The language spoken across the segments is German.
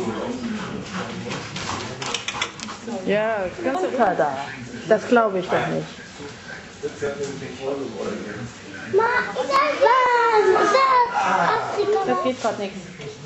Ja, ganz super da. Das glaube ich doch nicht. Das geht gerade nichts.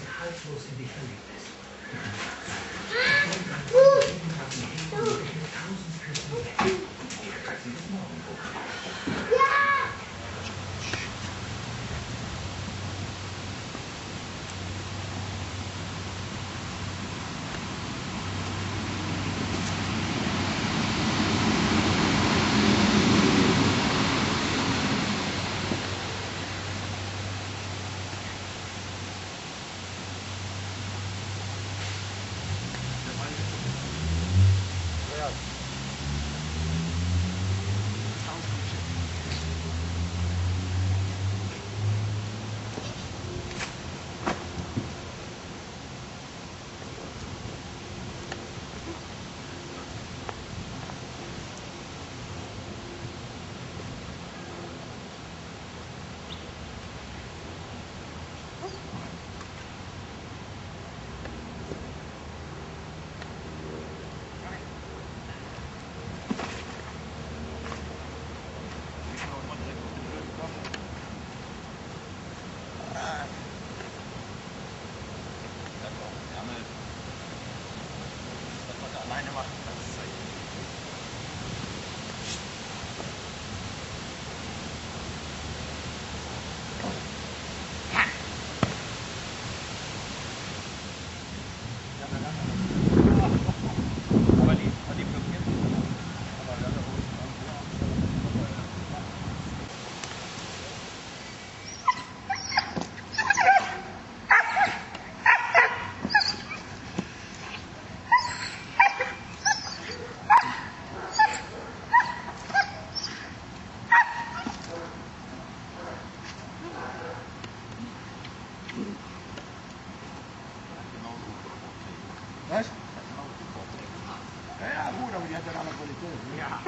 Was? Ja, gut, aber die hat ja eine andere Qualität. Ne? Ja.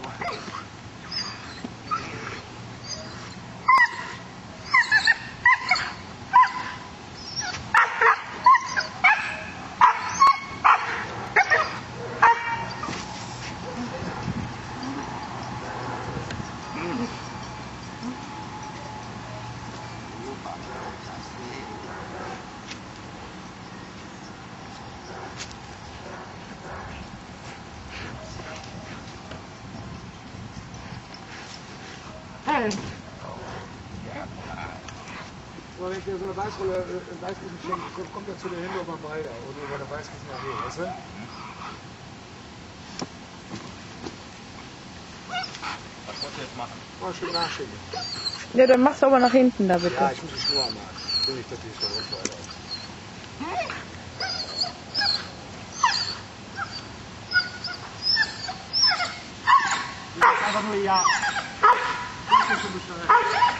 Wenn ich dir so eine Weißrolle, Weißkissen schenke, kommt er zu dir hin über beide oder über eine Weißkissen nachher, weißt du? Was wolltest du jetzt machen? Mal schön nachschicken. Ja, dann machst du aber nach hinten da bitte. Ja, ich muss die Schnur anmachen. Will ich, dass die so runter ist. Einfach nur ja. Das ist schon bescheuert.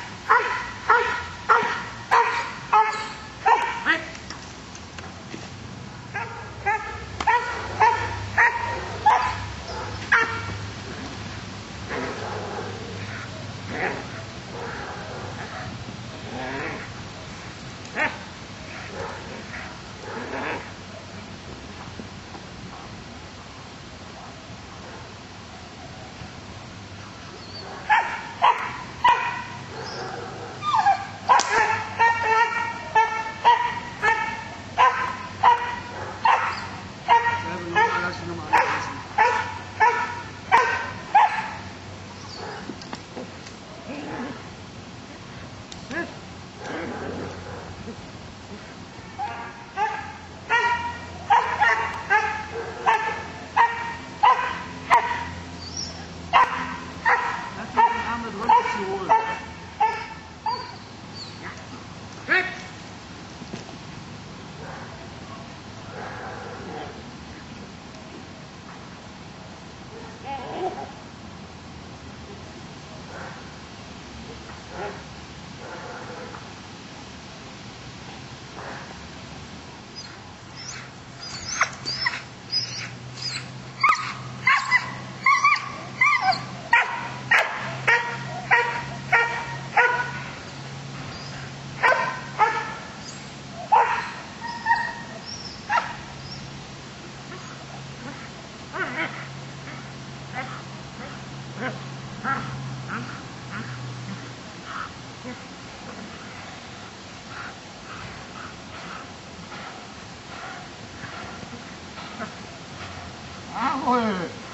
Jawohl!